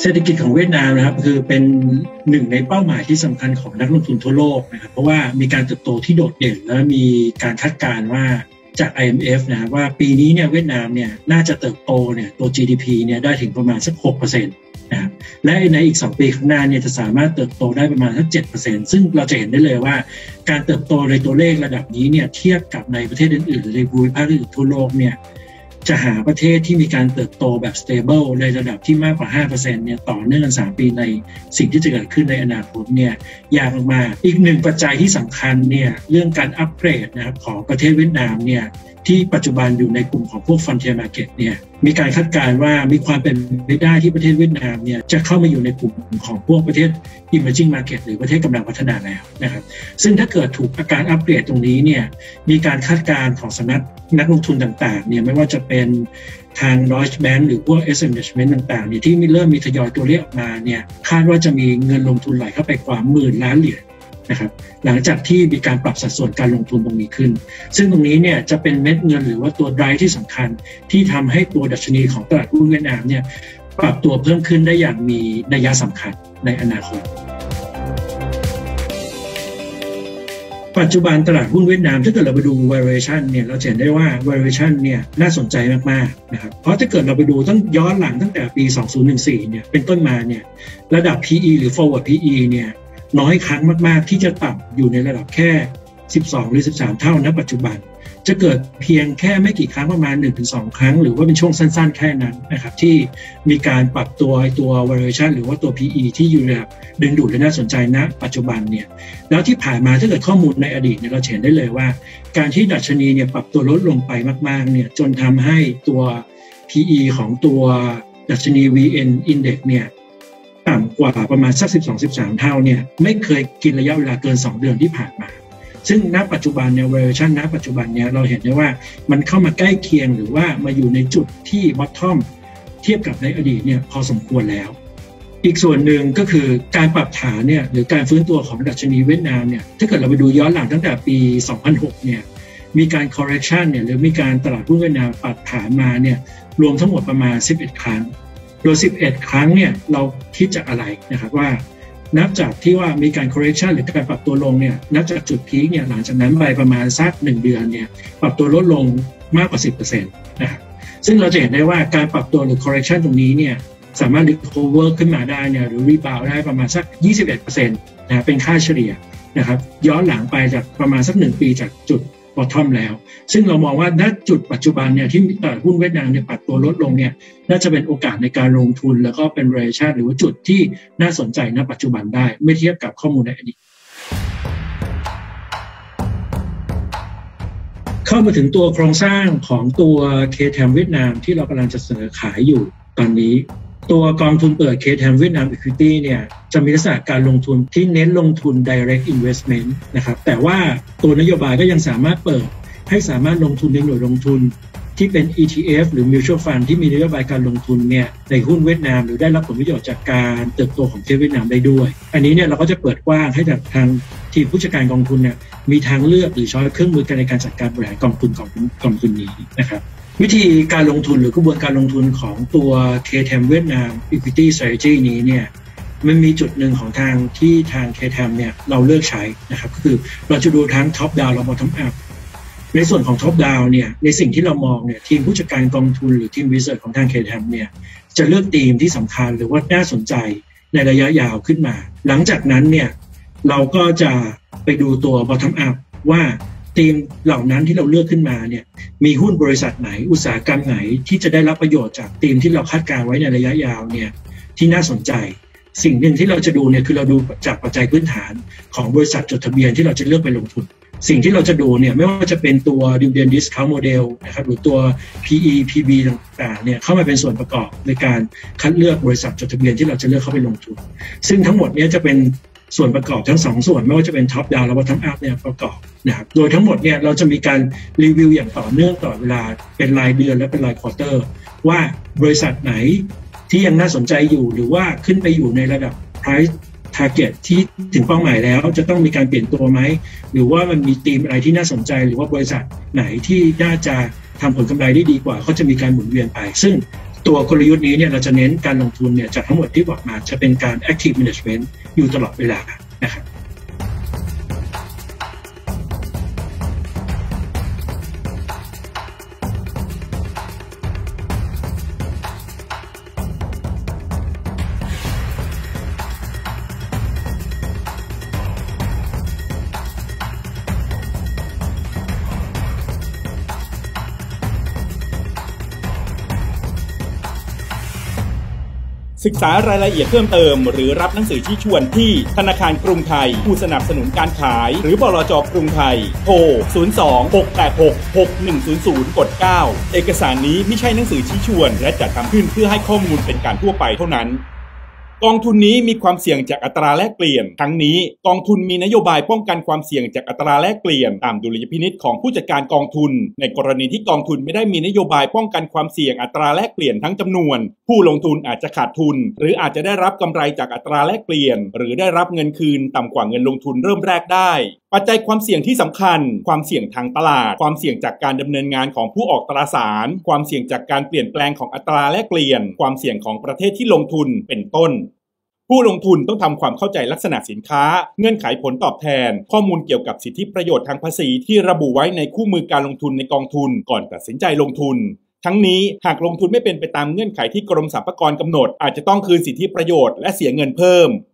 เศรษฐกิจของเวียดนามนะครับคือเป็นหนึ่งในเป้าหมายที่สำคัญของนักลงทุนทั่วโลกนะครับเพราะว่ามีการเติบโตที่โดดเด่นและมีการคาดการณ์ว่าจาก IMF นะว่าปีนี้เนี่ยเวียดนามเนี่ยน่าจะเติบโตเนี่ยตัว GDP เนี่ยได้ถึงประมาณสัก 6% นะครับและในอีก2ปีข้างหน้าเนี่ยจะสามารถเติบโตได้ประมาณสัก 7% ซึ่งเราจะเห็นได้เลยว่าการเติบโตในตัวเลขระดับนี้เนี่ยเทียบกับในประเทศอื่นๆหรือในภูมิภาคอื่นทั่วโลกเนี่ยจะหาประเทศที่มีการเติบโตแบบ stable ในระดับที่มากกว่า 5% เนี่ยต่อเนื่องกัน3ปีในสิ่งที่จะเกิดขึ้นในอนาคตเนี่ยยากมากอีกหนึ่งปัจจัยที่สำคัญเนี่ยเรื่องการอัปเกรดนะครับของประเทศเวียดนามเนี่ยที่ปัจจุบันอยู่ในกลุ่มของพวก Frontier Market เนี่ยมีการคาดการณ์ว่ามีความเป็นไปได้ที่ประเทศเวียดนามเนี่ยจะเข้ามาอยู่ในกลุ่มของพวกประเทศ Emerging Market หรือประเทศกำลังพัฒนาแล้วนะครับซึ่งถ้าเกิดถูกการอัปเกรดตรงนี้เนี่ยมีการคาดการณ์ของสำนักลงทุนต่างๆเนี่ยไม่ว่าจะเป็นทาง Deutsche Bank หรือพวก Asset Management ต่างๆเนี่ยที่เริ่มมีทยอยตัวเลขออกมาเนี่ยคาดว่าจะมีเงินลงทุนไหลเข้าไปกว่า10,000 ล้านเหรียญนะครับหลังจากที่มีการปรับสัดส่วนการลงทุนตรงนี้ขึ้นซึ่งตรงนี้เนี่ยจะเป็นเม็ดเงินหรือว่าตัวไดรฟ์ที่สำคัญที่ทำให้ตัวดัชนีของตลาดหุ้นเวียดนามเนี่ยปรับตัวเพิ่มขึ้นได้อย่างมีนัยสำคัญในอนาคตปัจจุบันตลาดหุ้นเวียดนามถ้าเกิดเราไปดู valuation เนี่ยเราจะเห็นได้ว่า valuation เนี่ยน่าสนใจมากๆนะครับเพราะถ้าเกิดเราไปดูต้องย้อนหลังตั้งแต่ปี 2014 เนี่ยเป็นต้นมาเนี่ยระดับ PE หรือ forward PE เนี่ยน้อยครั้งมากๆที่จะต่ำอยู่ในระดับแค่12หรือ13เท่าณปัจจุบันจะเกิดเพียงแค่ไม่กี่ครั้งประมาณ 1-2 ครั้งหรือว่าเป็นช่วงสั้นๆแค่นั้นนะครับที่มีการปรับตัว valuation หรือว่าตัว PE ที่อยู่ในระดับดึงดูดและน่าสนใจณปัจจุบันเนี่ยแล้วที่ผ่านมาถ้าเกิดข้อมูลในอดีตเนี่ยเราเห็นได้เลยว่าการที่ดัชนีเนี่ยปรับตัวลดลงไปมากๆเนี่ยจนทำให้ตัว PE ของตัวดัชนี VN Index เนี่ยต่ำกว่าประมาณสัก 12-13 เท่าเนี่ยไม่เคยกินระยะเวลาเกิน2 เดือนที่ผ่านมาซึ่งณปัจจุบันเนี่ย valuation ณปัจจุบันเนี่ยเราเห็นได้ว่ามันเข้ามาใกล้เคียงหรือว่ามาอยู่ในจุดที่ bottom เทียบกับในอดีตเนี่ยพอสมควรแล้วอีกส่วนหนึ่งก็คือการปรับฐานเนี่ยหรือการฟื้นตัวของดัชนีเวียดนามเนี่ยถ้าเกิดเราไปดูย้อนหลังตั้งแต่ปี 2006 เนี่ยมีการ correction เนี่ยหรือมีการตลาดหุ้นเวียดนามปรับฐานมาเนี่ยรวมทั้งหมดประมาณ11 ครั้งโดย11 ครั้งเนี่ยเราคิดจากอะไรนะครับว่านับจากที่ว่ามีการ correction หรือการปรับตัวลงเนี่ยนับจากจุดพีคเนี่ยหลังจากนั้นไปประมาณสัก1 เดือนเนี่ยปรับตัวลดลงมากกว่า 10% นะครับซึ่งเราจะเห็นได้ว่าการปรับตัวหรือ correction ตรงนี้เนี่ยสามารถ recover ขึ้นมาได้เนี่ยหรือ rebound ได้ประมาณสัก 21% นะเป็นค่าเฉลี่ยนะครับย้อนหลังไปจากประมาณสัก1 ปีจากจุด bottom แล้วซึ่งเรามองว่าณจุดปัจจุบันเนี่ยที่ตลาดหุ้นเวียดนามเนี่ยปรับตัวลดลงเนี่ยน่าจะเป็นโอกาสในการลงทุนแล้วก็เป็น valuation หรือว่าจุดที่น่าสนใจณปัจจุบันได้ไม่เทียบกับข้อมูลในอดีตเข้ามาถึงตัวโครงสร้างของตัว KTM เวียดนามที่เรากำลังจะเสนอขายอยู่ตอนนี้ตัวกองทุนเปิด KTM เวียดนาม Equity เนี่ยจะมีลักษณะการลงทุนที่เน้นลงทุน direct investment นะครับแต่ว่าตัวนโยบายก็ยังสามารถเปิดให้สามารถลงทุนในหน่วยลงทุนที่เป็น ETF หรือ Mutual Fund ที่มีนโยบายการลงทุนเนี่ยในหุ้นเวียดนามหรือได้รับผลประโยชน์จากการเติบโตของประเทศเวียดนามได้ด้วยอันนี้เนี่ยเราก็จะเปิดกว้างให้ทางทีมผู้จัดการกองทุนเนี่ยมีทางเลือกหรือช้อยเครื่องมือในการจัดการบริหารกองทุนนี้นะครับวิธีการลงทุนหรือกระบวนการลงทุนของตัว KTM เวียดนาม Equity Strategy นี้เนี่ยมันมีจุดหนึ่งของทาง KTM เนี่ยเราเลือกใช้นะครับก็คือเราจะดูทั้ง Top Down และ Bottom Up ในส่วนของ Top Down เนี่ยในสิ่งที่เรามองเนี่ยทีมผู้จัดการกองทุนหรือทีม Research ของทาง KTM เนี่ยจะเลือกธีมที่สำคัญหรือว่าน่าสนใจในระยะยาวขึ้นมาหลังจากนั้นเนี่ยเราก็จะไปดูตัว Bottom Up ว่าทีมเหล่านั้นที่เราเลือกขึ้นมาเนี่ยมีหุ้นบริษัทไหนอุตสาหกรรมไหนที่จะได้รับประโยชน์จากทีมที่เราคาดการไว้ในระยะยาวเนี่ยที่น่าสนใจสิ่งหนึ่งที่เราจะดูเนี่ยคือเราดูจากปัจจัยพื้นฐานของบริษัทจดทะเบียนที่เราจะเลือกไปลงทุนสิ่งที่เราจะดูเนี่ยไม่ว่าจะเป็นตัว Dividend Discount Model นะครับหรือตัว PE PB ต่างๆเนี่ยเข้ามาเป็นส่วนประกอบในการคัดเลือกบริษัทจดทะเบียนที่เราจะเลือกเข้าไปลงทุนซึ่งทั้งหมดนี้จะเป็นส่วนประกอบทั้ง2 ส่วนไม่ว่าจะเป็น Top Down และ Bottom Up เนี่ยประกอบนะครับโดยทั้งหมดเนี่ยเราจะมีการรีวิวอย่างต่อเนื่องตลอดเวลาเป็นรายเดือนและเป็นรายควอเตอร์ว่าบริษัทไหนที่ยังน่าสนใจอยู่หรือว่าขึ้นไปอยู่ในระดับ price target ที่ถึงเป้าหมายแล้วจะต้องมีการเปลี่ยนตัวไหมหรือว่ามันมีธีมอะไรที่น่าสนใจหรือว่าบริษัทไหนที่น่าจะทำผลกำไรได้ดีกว่าเขาจะมีการหมุนเวียนไปซึ่งตัวกลยุทธ์นี้เนี่ยเราจะเน้นการลงทุนเนี่ยจากทั้งหมดที่บอกมาจะเป็นการ active management อยู่ตลอดเวลานะครับศึกษารายละเอียดเพิ่มเติมหรือรับหนังสือชี้ชวนที่ธนาคารกรุงไทยผู้สนับสนุนการขายหรือบลจ.กรุงไทยโทร 02-686-6100 กด 9 เอกสารนี้ไม่ใช่หนังสือชี้ชวนและจัดทำขึ้นเพื่อให้ข้อมูลเป็นการทั่วไปเท่านั้นกองทุนนี้มีความเสี่ยงจากอัตราแลกเปลี่ยนทั้งนี้กองทุนมีนโยบายป้องกันความเสี่ยงจากอัตราแลกเปลี่ยนตามดุลยพินิจของผู้จัดการกองทุนในกรณีที่กองทุนไม่ได้มีนโยบายป้องกันความเสี่ยงอัตราแลกเปลี่ยนทั้งจำนวนผู้ลงทุนอาจจะขาดทุนหรืออาจจะได้รับกำไรจากอัตราแลกเปลี่ยนหรือได้รับเงินคืนต่ำกว่าเงินลงทุนเริ่มแรกได้ปัจจัยความเสี่ยงที่สำคัญความเสี่ยงทางตลาดความเสี่ยงจากการดำเนินงานของผู้ออกตราสารความเสี่ยงจากการเปลี่ยนแปลงของอัตราแลกเปลี่ยนความเสี่ยงของประเทศที่ลงทุนเป็นต้นผู้ลงทุนต้องทำความเข้าใจลักษณะสินค้าเงื่อนไขผลตอบแทนข้อมูลเกี่ยวกับสิทธิประโยชน์ทางภาษีที่ระบุไว้ในคู่มือการลงทุนในกองทุนก่อนตัดสินใจลงทุนทั้งนี้หากลงทุนไม่เป็นไปตามเงื่อนไขที่กรมสรรพากรกำหนดอาจจะต้องคืนสิทธิประโยชน์และเสียเงินเพิ่ม